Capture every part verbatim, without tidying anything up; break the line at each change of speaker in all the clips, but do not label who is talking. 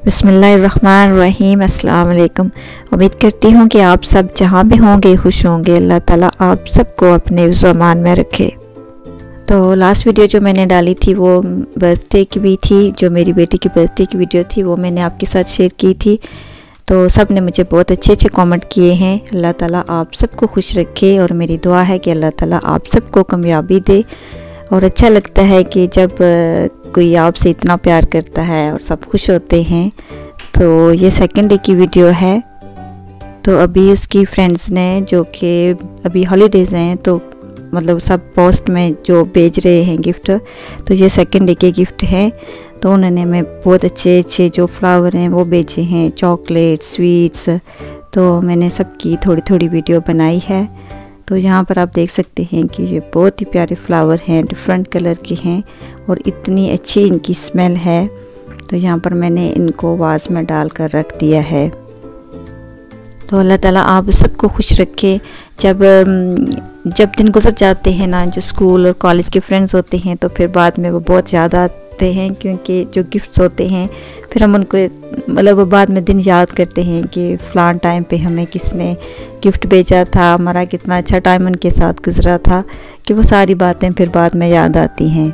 बिस्मिल्लाहिर्रहमानिर्रहीम। अस्सलाम वालेकुम। उम्मीद करती हूँ कि आप सब जहाँ भी होंगे खुश होंगे। अल्लाह ताला आप सबको अपने ज़मान में रखे। तो लास्ट वीडियो जो मैंने डाली थी वो बर्थडे की भी थी, जो मेरी बेटी की बर्थडे की वीडियो थी वो मैंने आपके साथ शेयर की थी। तो सब ने मुझे बहुत अच्छे अच्छे कमेंट किए हैं। अल्लाह ताला आप सबको खुश रखे और मेरी दुआ है कि अल्लाह ताला आप सबको कामयाबी दे। और अच्छा लगता है कि जब कोई आपसे इतना प्यार करता है और सब खुश होते हैं। तो ये सेकंड डे की वीडियो है। तो अभी उसकी फ्रेंड्स ने, जो कि अभी हॉलीडेज़ हैं, तो मतलब सब पोस्ट में जो भेज रहे हैं गिफ्ट, तो ये सेकंड डे के गिफ्ट हैं। तो उन्होंने मैं बहुत अच्छे अच्छे जो फ्लावर हैं वो भेजे हैं, चॉकलेट, स्वीट्स। तो मैंने सबकी थोड़ी थोड़ी वीडियो बनाई है। तो यहाँ पर आप देख सकते हैं कि ये बहुत ही प्यारे फ्लावर हैं, डिफरेंट कलर के हैं और इतनी अच्छी इनकी स्मेल है। तो यहाँ पर मैंने इनको वाज में डाल कर रख दिया है। तो अल्लाह ताला आप सबको खुश रखे। जब जब दिन गुजर जाते हैं ना, जो स्कूल और कॉलेज के फ्रेंड्स होते हैं, तो फिर बाद में वो बहुत ज़्यादा आते हैं, क्योंकि जो गिफ्ट्स होते हैं फिर हम उनको मतलब बाद में दिन याद करते हैं कि फ़लान टाइम पे हमें किसने गिफ्ट भेजा था, हमारा कितना अच्छा टाइम उनके साथ गुजरा था, कि वो सारी बातें फिर बाद में याद आती हैं।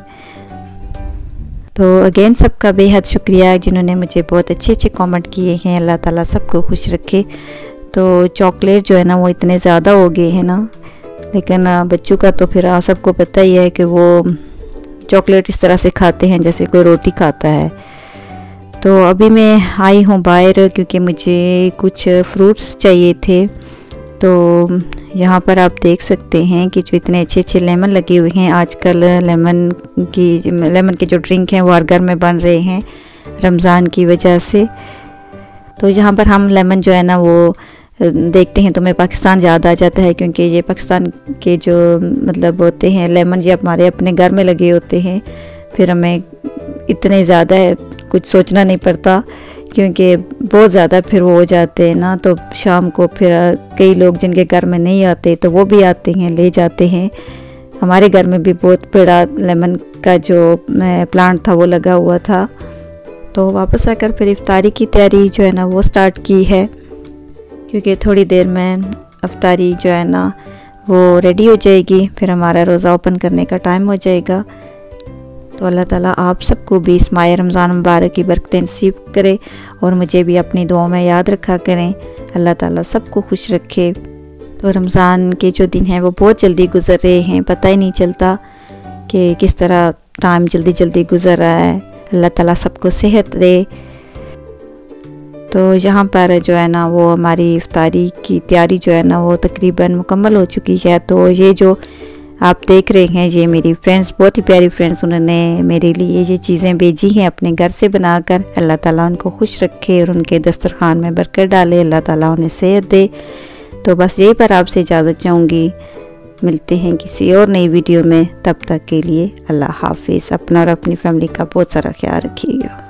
तो अगेन सबका बेहद शुक्रिया जिन्होंने मुझे बहुत अच्छे अच्छे कमेंट किए हैं। अल्लाह ताला सबको खुश रखे। तो चॉकलेट जो है ना वो इतने ज़्यादा हो गए हैं ना, लेकिन बच्चों का तो फिर आप सबको पता ही है कि वो चॉकलेट इस तरह से खाते हैं जैसे कोई रोटी खाता है। तो अभी मैं आई हूँ बाहर, क्योंकि मुझे कुछ फ्रूट्स चाहिए थे। तो यहाँ पर आप देख सकते हैं कि जो इतने अच्छे अच्छे लेमन लगे हुए हैं। आजकल लेमन की लेमन के जो ड्रिंक हैं वो हर घर में बन रहे हैं रमज़ान की वजह से। तो यहाँ पर हम लेमन जो है ना वो देखते हैं तो मैं पाकिस्तान याद आ जाता है, क्योंकि ये पाकिस्तान के जो मतलब होते हैं लेमन, ये हमारे अपने घर में लगे होते हैं। फिर हमें इतने ज़्यादा कुछ सोचना नहीं पड़ता, क्योंकि बहुत ज़्यादा फिर वो हो जाते हैं ना। तो शाम को फिर कई लोग जिनके घर में नहीं आते तो वो भी आते हैं, ले जाते हैं। हमारे घर में भी बहुत बड़ा लेमन का जो प्लांट था वो लगा हुआ था। तो वापस आकर फिर इफ्तारी की तैयारी जो है ना वो स्टार्ट की है, क्योंकि थोड़ी देर में इफ्तारी जो है ना वो रेडी हो जाएगी, फिर हमारा रोज़ा ओपन करने का टाइम हो जाएगा। तो अल्लाह ताला आप सबको भी इस माह रमज़ान मुबारक की बरकतें नसीब करे और मुझे भी अपनी दुआओं में याद रखा करें। अल्लाह ताला सबको खुश रखे। तो रमज़ान के जो दिन हैं वो बहुत जल्दी गुज़र रहे हैं, पता ही नहीं चलता कि किस तरह टाइम जल्दी जल्दी गुज़र रहा है। अल्लाह ताला सबको सेहत दे। तो यहाँ पर जो है ना वो हमारी इफ्तारी की तैयारी जो है ना वो तकरीबन मुकम्मल हो चुकी है। तो ये जो आप देख रहे हैं ये मेरी फ्रेंड्स, बहुत ही प्यारी फ्रेंड्स, उन्होंने मेरे लिए ये चीज़ें भेजी हैं अपने घर से बनाकर। अल्लाह ताला उनको खुश रखे और उनके दस्तरखान में बरकत डाले। अल्लाह ताला उन्हें सेहत दे। तो बस यही पर आपसे इजाज़त चाहूँगी। मिलते हैं किसी और नई वीडियो में, तब तक के लिए अल्लाह हाफिज़। अपना और अपनी फैमिली का बहुत सारा ख्याल रखिएगा।